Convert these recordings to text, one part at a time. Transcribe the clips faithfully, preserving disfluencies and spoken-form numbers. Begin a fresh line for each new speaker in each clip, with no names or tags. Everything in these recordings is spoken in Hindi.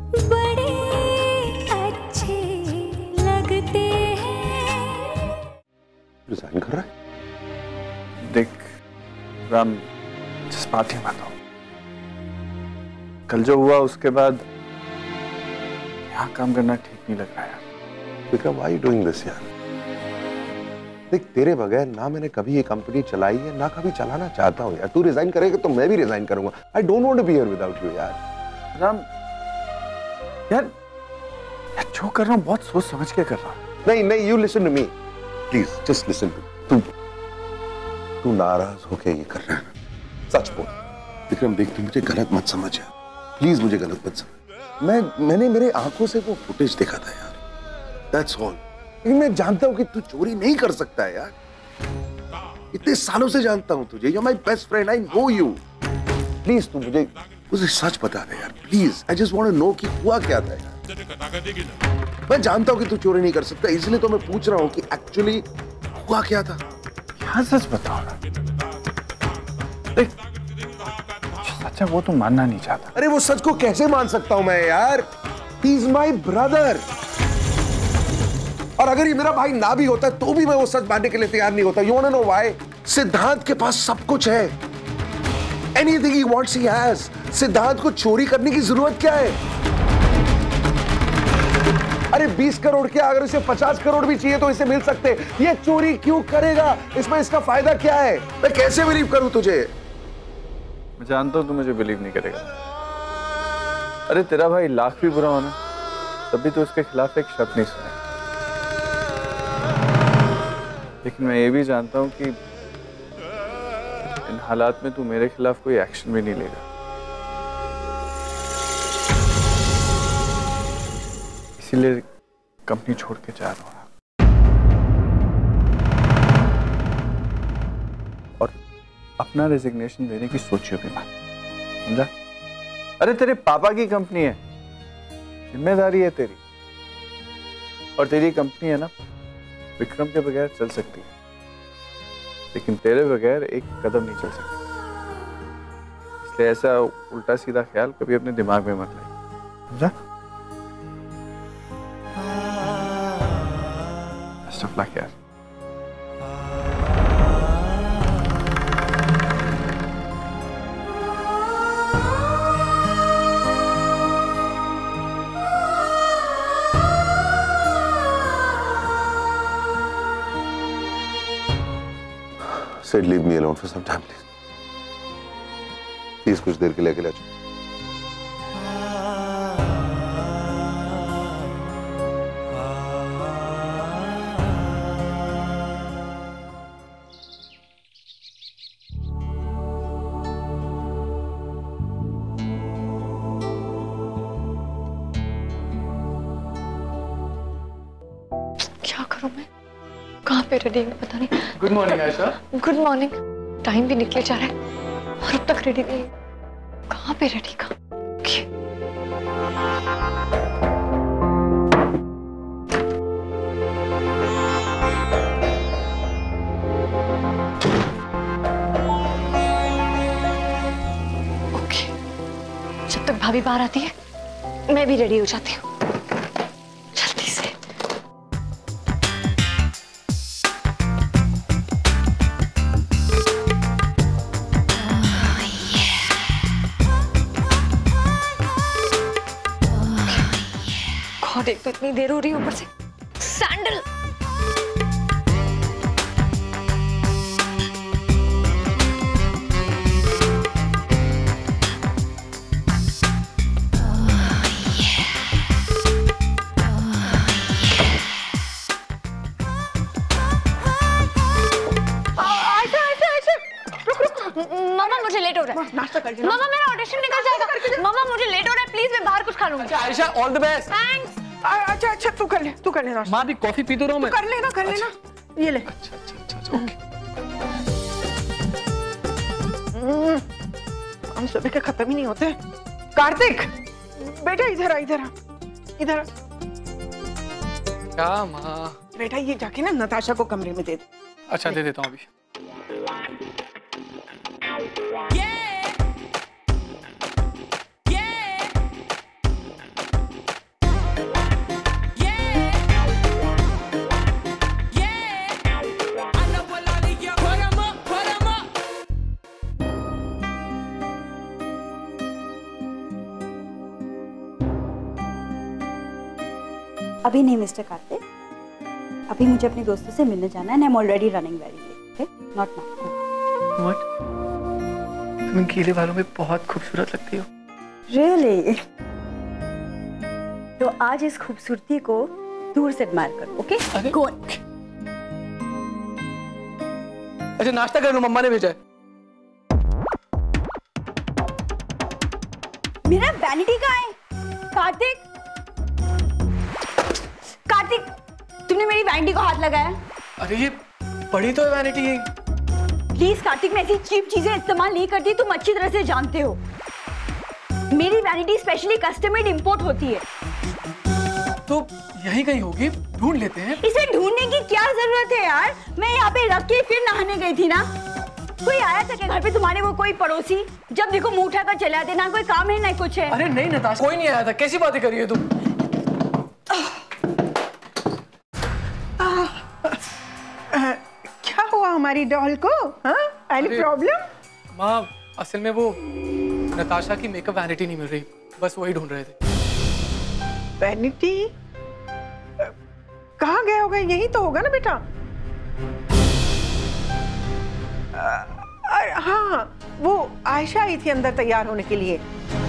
बड़े अच्छे लगते हैं।
रिजाइन कर रहा है?
देख राम, जिस बात ही मानो, कल जो हुआ उसके बाद यहाँ काम करना ठीक नहीं लग रहा है।
Vikram, why are you doing this यार? देख, तेरे बगैर ना मैंने कभी ये कंपनी चलाई है ना कभी चलाना चाहता हूँ यार। तू रिजाइन करेगा तो मैं भी रिजाइन करूंगा। I don't want to be here without you यार।
राम यार, यार जो कर रहा हूँ बहुत सोच समझ के कर रहा हूँ।
नहीं नहीं, you listen to me, please, just listen to me। तू तू नाराज होके ये कर रहा है ना? सच बोल विक्रम, देख तू मुझे गलत मत समझ यार, प्लीज मुझे गलत मत समझ। मैं मैंने मेरे आंखों से वो फुटेज देखा था यार, दैट्स ऑल। लेकिन मैं जानता हूँ कि तू चोरी नहीं कर सकता है यार। इतने सालों से जानता हूँ तुझे, you're my best friend, I know you। Please तू मुझे मुझे सच बता दे यार, please. I just want to know कि हुआ क्या था यार। मैं जानता हूँ कि तू चोरी नहीं कर सकता, इसलिए तो मैं पूछ रहा हूँ कि एक्चुअली हुआ क्या था।
क्या सच बताओ ना? देख, सच है वो तू मानना नहीं चाहता।
अरे वो सच को कैसे मान सकता हूं मैं यार? He is my brother। और अगर ये मेरा भाई ना भी होता तो भी मैं वो सच मानने के लिए तैयार नहीं होता। You wanna know why? सिद्धांत के पास सब कुछ है। Anything he wants he has। सिद्धांत को चोरी करने की जरूरत क्या है? अरे बीस करोड़ क्या, अगर इसे पचास करोड़ भी चाहिए तो इसे मिल सकते। ये चोरी क्यों करेगा? इसमें इसका फायदा क्या है? मैं कैसे बिलीव करूं तुझे?
मैं जानता हूं तू मुझे बिलीव नहीं करेगा। अरे तेरा भाई लाख भी बुरा होना तभी तो उसके खिलाफ एक शब्द नहीं सुना। लेकिन मैं ये भी जानता हूं कि इन हालात में तू मेरे खिलाफ कोई एक्शन भी नहीं लेगा। इसीलिए कंपनी छोड़ के जा रहा हूं और अपना रेजिग्नेशन देने की सोचियो भी मत, समझा? अरे तेरे पापा की कंपनी है, जिम्मेदारी है तेरी। और तेरी कंपनी है ना, विक्रम के बगैर चल सकती है, लेकिन तेरे बगैर एक कदम नहीं चल सकती। इसलिए ऐसा उल्टा सीधा ख्याल कभी अपने दिमाग में मत लाइए, समझा? बेस्ट ऑफ लक यार।
Said leave me alone for some time, please. Please कुछ देर के लिए अकेला छोड़।
क्या करूं मैं? कहाँ पे रेडी हूँ पता नहीं।
Good morning Ayesha.
Good morning. Time भी निकले जा रहा है और अब तक रेडी नहीं। कहाँ पे रेडी का? ओके, जब तक भाभी बाहर आती है मैं भी रेडी हो जाती हूँ। देख तो इतनी देर हो रही है, ऊपर से सैंडल। मामा मुझे लेट हो रहा है।
नाश्ता कर
मामा मेरा ऑडिशन निकल जाएगा। मामा मुझे लेट हो रहा है, प्लीज मैं बाहर कुछ खा लूंगी।
अच्छा Ayesha, all the best.
Thanks.
अच्छा अच्छा तू कर ले, तू कर ले नाश्ता।
माँ भी कॉफी पी तो रहा हूँ मैं।
कर लेना कर लेना, ये ले।
अच्छा अच्छा अच्छा ओके।
हम सुबह के खत्म ही नहीं होते। कार्तिक बेटा इधर आ, इधर आ, इधर आ।
क्या माँ?
बेटा ये जाके ना नताशा को कमरे में दे दे।
अच्छा दे देता हूँ अभी।
अभी नहीं मिस्टर कार्तिक, अभी मुझे अपने दोस्तों से मिलने जाना है। I am already running very late, okay? Not now.
What? तुम इन गीले बालों में बहुत खूबसूरत लगती हो।
रियली? तो आज इस खूबसूरती को दूर से एडमायर करो, ओके?
अरे
गो।
अच्छा नाश्ता कर लो, मम्मा ने भेजा है।
मेरा वैनिटी कहाँ है? कार्तिक, कार्तिक, तुमने मेरी वैनिटी को हाथ लगाया?
अरे ये पड़ी तो है वैनिटी यही।
प्लीज कार्तिक, मैं ऐसी चीप चीजें इस्तेमाल नहीं करती, तुम अच्छी तरह से जानते हो। मेरी vanity specially custom made import होती है।
तो यही कहीं होगी, ढूंढ लेते हैं।
इसे ढूंढने की क्या जरूरत है यार? मैं यहाँ पे रख के फिर नहाने गई थी ना। कोई आया था क्या घर पे तुम्हारे? वो कोई पड़ोसी? जब देखो मुंह उठाकर चले आते, ना कोई काम है ना कुछ है।
अरे नहीं नताशा, कोई नहीं आया था। कैसी बातें कर रही है तुम?
क्या हुआ हमारी डॉल को? हाँ? Any problem?
माँ असल में वो नताशा की मेकअप वैनिटी नहीं मिल रही, बस वही ढूंढ रहे थे।
वैनिटी? कहाँ गया होगा? यही तो होगा ना बेटा। आ, हाँ, वो आयशा आई थी अंदर तैयार होने के लिए।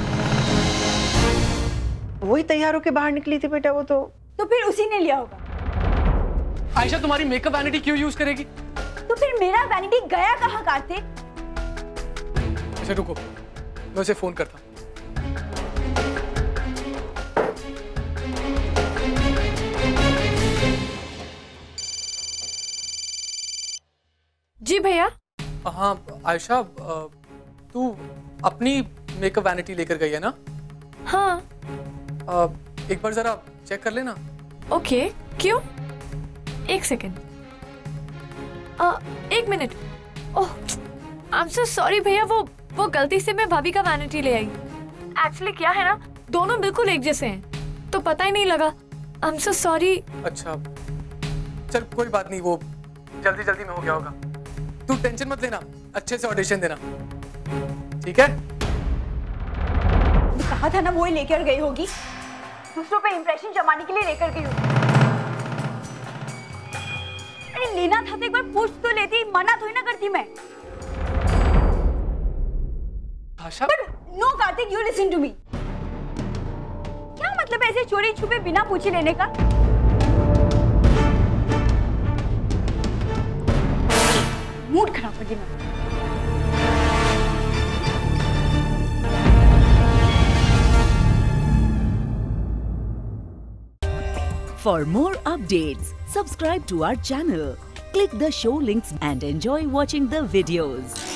वही तैयार होके बाहर निकली थी बेटा वो तो।
तो फिर उसी ने लिया होगा।
आयशा तुम्हारी मेकअप वैनिटी क्यों यूज करेगी?
तो फिर मेरा वैनिटी गया कहाँ कार्तिक?
अच्छा रुको, मैं उसे फोन करता हूँ।
जी भैया।
हाँ आयशा, तू अपनी मेकअप वैनिटी लेकर गई है ना?
हाँ।
आ, एक बार जरा चेक कर लेना।
ओके, क्यों? एक सेकेंड, एक minute. Oh, I am so sorry भैया, वो वो गलती से मैं भाभी का वैनिटी ले आई। एक्चुअली क्या है ना, दोनों बिल्कुल एक जैसे हैं, तो पता ही नहीं लगा। I am so sorry.
अच्छा चल कोई बात नहीं, वो जल्दी जल्दी में हो गया होगा। तू टेंशन मत लेना, अच्छे से ऑडिशन देना, ठीक है?
कहा था ना वो ही लेकर गई होगी, दूसरों पे इंप्रेशन जमाने के लिए लेकर गई होगी। अरे लेना था तो एक बार पूछ तो लेती, मना थोड़ी ना करती मैं।
Asha?
No Kartik, you listen to me. क्या मतलब ऐसे चोरी छुपे बिना पूछे लेने का? मूड खराब कर दी मैं।
For more updates, subscribe to our channel, click the show links and enjoy watching the videos.